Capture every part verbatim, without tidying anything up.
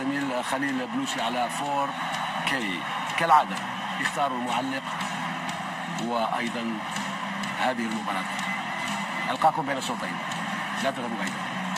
زميل خليل بلوشي على فور كي كالعادة يختاروا المعلق. وأيضا هذه المباراة ألقاكم بين الشوطين، لا تذهبوا بعيدا.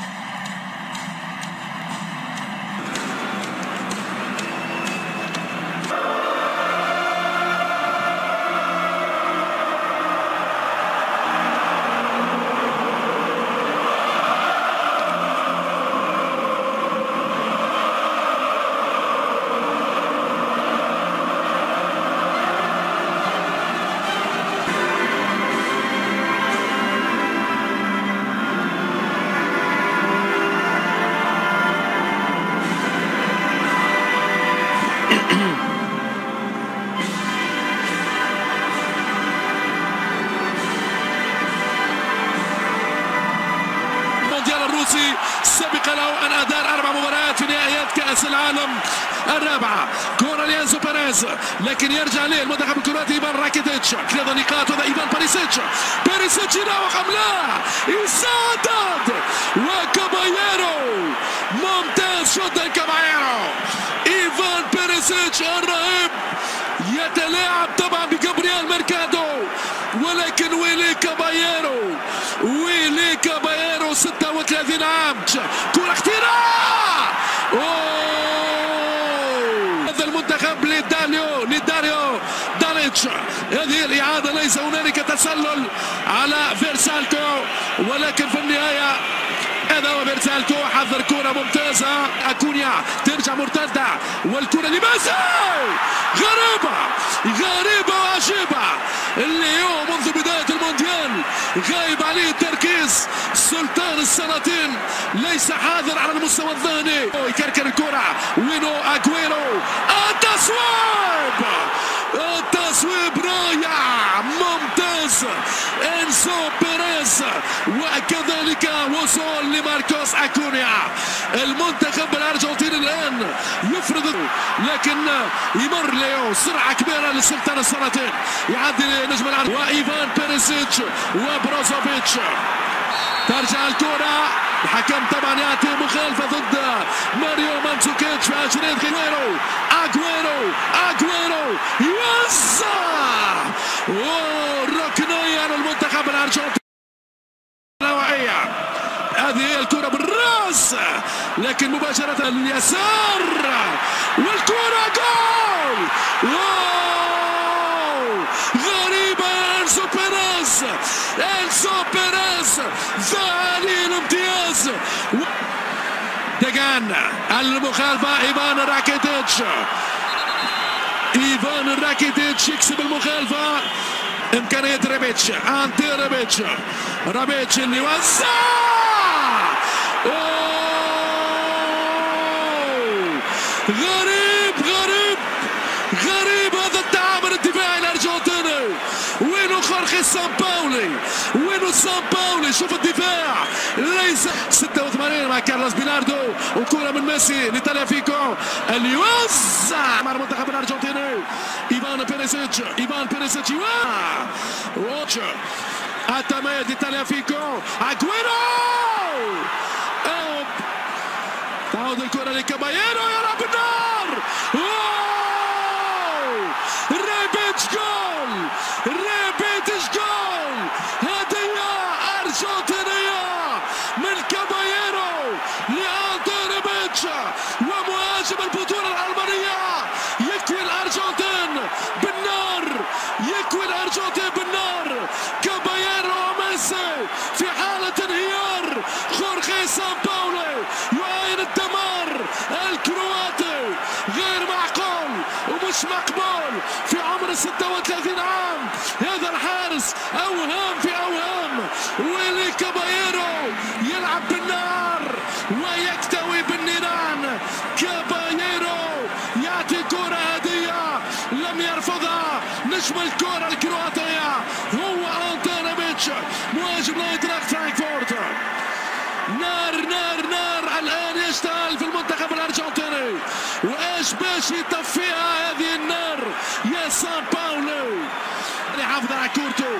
سبق له أن أدار أربع مباريات في نهائيات كأس العالم الرابعة. كورة لينزو بيريز، لكن يرجع ليه المنتخب الكرواتي إيفان راكيتيتش. كذا نقاط، هذا إيفان بيريسيتش. بيريسيتش يراوغ أم لا؟ يسدد وكاباييرو ممتاز شوط الكاباييرو. إيفان بيريسيتش الرهيب يتلاعب طبعا بجابرييل ميركادو، ولكن ويلي كاباييرو ويلي كاباييرو ستة وثلاثين عام. كرة اختراع. هذا المنتخب لداليو لداريو داليتش. هذه الإعادة ليس هنالك تسلل على فيرسالتو، ولكن في النهاية هذا هو فيرسالتو. حذر كرة ممتازة. أكونيا ترجع مرتدة، والكرة لميسي غريبة غريبة وعجيبة. اليوم منذ بداية المونديال غايب عليه التركيز. سلطان السلاطين ليس حاضر على المستوى الذهني. يكركر الكرة، وينو أجويرو. التصويب التصويب رائع ممتاز. إنسو بيريز، وكذلك وصول لماركوس أكونيا. المنتخب الأرجنتيني الآن يفرض، لكن يمر ليو سرعة كبيرة لسلطان السلاطين. يعدي نجم العرب وإيفان بيريسيتش وبروزوفيتش. ترجع الكرة، الحكم طبعا يعطي مخالفة ضد ماريو مانزوكيتش في عشرين. أجويرو أجويرو أجويرو يوزع ركنية للمنتخب الأرجنتيني. نوعية هذه هي الكرة بالراس، لكن مباشرة اليسار، والكرة جول. غريبة. إنسو بيريز إنسو بيريز ذهني الامتياز. دقان المخالفة. إيفان راكيتيتش إيفان راكيتيتش يكسب المخالفة. إمكانية ريبيتش، أنتي ريبيتش ريبيتش اللي وزع. غريب غريب غريب هذا التعامل الدفاعي الأرجنتيني. وينو خورخي سامباولي؟ وينو سامباولي؟ شوف الدفاع ليس. ستة وثمانين مع كارلوس بيلاردو، وكرة من ميسي لتاليافيكو اللي يوزع مع المنتخب الأرجنتيني. إيفان بيريسيتش إيفان بيريسيتش واتش التميز لتاليافيكو. أجويرو تعود الكرة لكاباييرو، يلعب بالنار. ريبيتش جول ريبيتش جول. هدية أرجنتينية من كاباييرو لأنتي ريبيتش، ومهاجم البطولة الألمانية يكوي الأرجنتين بالنار يكوي الأرجنتين بالنار. كاباييرو وميسي في حالة انهيار. خورخي سامباولي يعاين الدمار. الكرواتي غير معقول ومش مقبول في عمر ستة وثلاثين عام. هذا الحارس أوهام في أوهام. ويلي كاباييرو يلعب بالنار ويكتوي بالنيران. كاباييرو يعطي كرة هدية لم يرفضها نجم الكرة الكرواتية هو أنتي ريبيتش مهاجم لاينتراخت فرانكفورت. نار نار نار الآن يشتغل في المنتخب الأرجنتيني. وإيش باش يطفيها هذه النار يا سان باولو. يحافظ على كورته.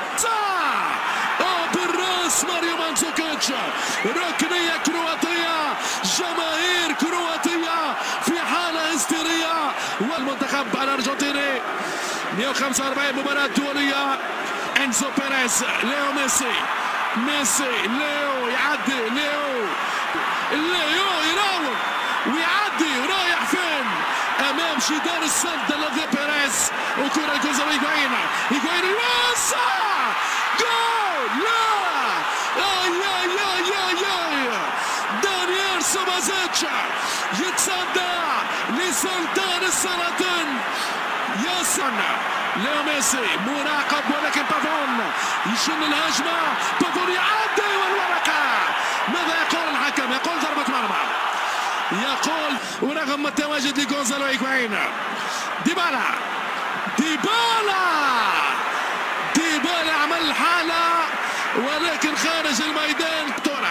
أو بالراس ماريو مانزوكيتش. ركنية كرواتية جماهير كرواتية في حالة هستيرية. والمنتخب الأرجنتيني مئة وخمسة وأربعين مباراة دولية. إنزو بيريز، ليو ميسي، ميسي، ليو يعدي، ليو ليو يراوغ ويعدي ورايح فين؟ امام جدار السد الذي بيريز. وكرة لجوزالو هيغوين، هيغوين يوسع جول. لا اي اي اي اي اي دانيال سوبازيتش يتصدى لسلطان السلاطين. ياسن ليو ميسي مراقب، ولكن بافون يشن الهجمة، بافون يعدي والورقة. ماذا يقول الحكم؟ يقول ضربة مرمى، يقول ورغم التواجد لجونزالو هيغوين. ديبالا ديبالا ديبالا عمل حالة ولكن خارج الميدان. كورة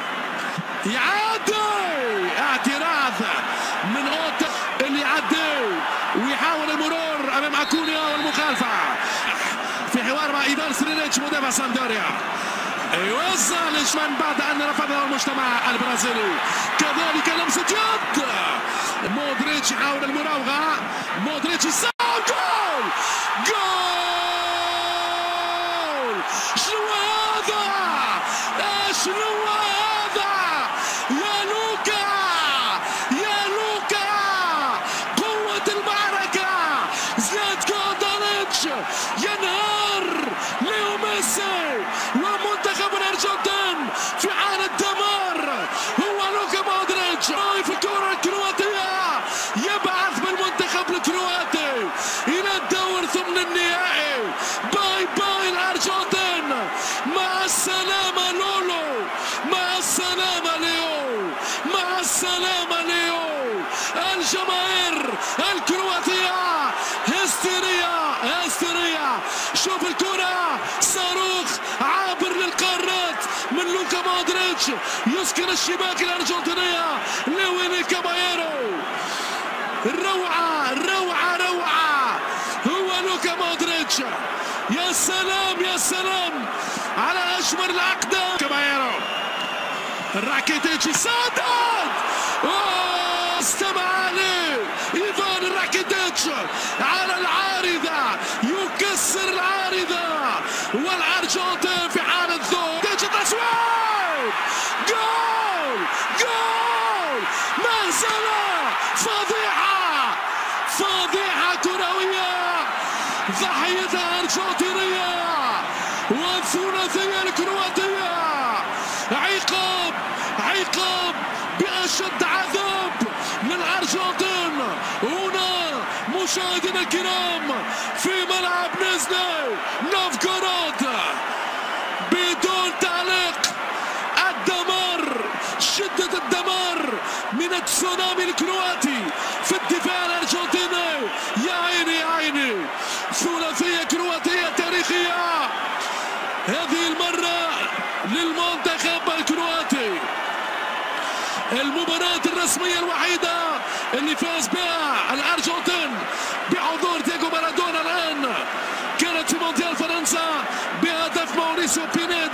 يعدي، اعتراض من اوتا اللي يعدي ويحاول المرور امام اكونيا والمخالفة. في حوار مع ايفان سرينيتش مدافع سامدوريا، يوزع لشمان بعد ان رفضه المجتمع البرازيلي. كذلك لمسة يد، مودريتش يحاول المراوغة، مودريتش يساوي. جول جول. شنو هذا؟ شنو هذا يا لوكا؟ يا لوكا قوة المعركة. زلاتكو دانيتش ينهار ليو ميسي ومنتخب الأرجنتين في حالة دمار. هو لوكا مودريتش في الكرة الكرواتية يبعث بالمنتخب الكرواتي إلى الدور ثمن النهائي. باي باي الأرجنتين، مع السلامة لولو، مع السلامة ليو، مع السلامة ليو. الجماهير الكرواتية هستيرية هستيرية. شوف الكرة، صاروخ عابر للقارات من لوكا مودريتش يسكن الشباك الأرجنتينية لويني كابايرو. روعة روعة روعة. هو لوكا مودريتش. يا سلام يا سلام على أجمل الأقدام. كابايرو، راكيتيتش سدد، استمع عليه ايفان راكيتيتش على العارضة، يكسر العارضة والأرجنتين في حالة ذوق. تصويب، جول جول. مهزلة، فضيحة فضيحة كروية ضحيتها أرجنتينية والثلاثية الكرواتية. عقاب عقاب بأشد عذاب للأرجنتين. هنا مشاهدينا الكرام في ملعب نيزني نوفغورود، بدون تعليق، الدمار، شدة الدمار من التسونامي الكرواتي في الدفاع الأرجنتيني. يا عيني يا عيني، ثلاثية كرواتية تاريخية هذه المرة للمنتخب الكرواتي. المباراة الرسمية الوحيدة اللي فاز بها الأرجنتين بحضور دييغو مارادونا الآن كانت في مونديال فرنسا بهدف ماوريسيو بينيدا.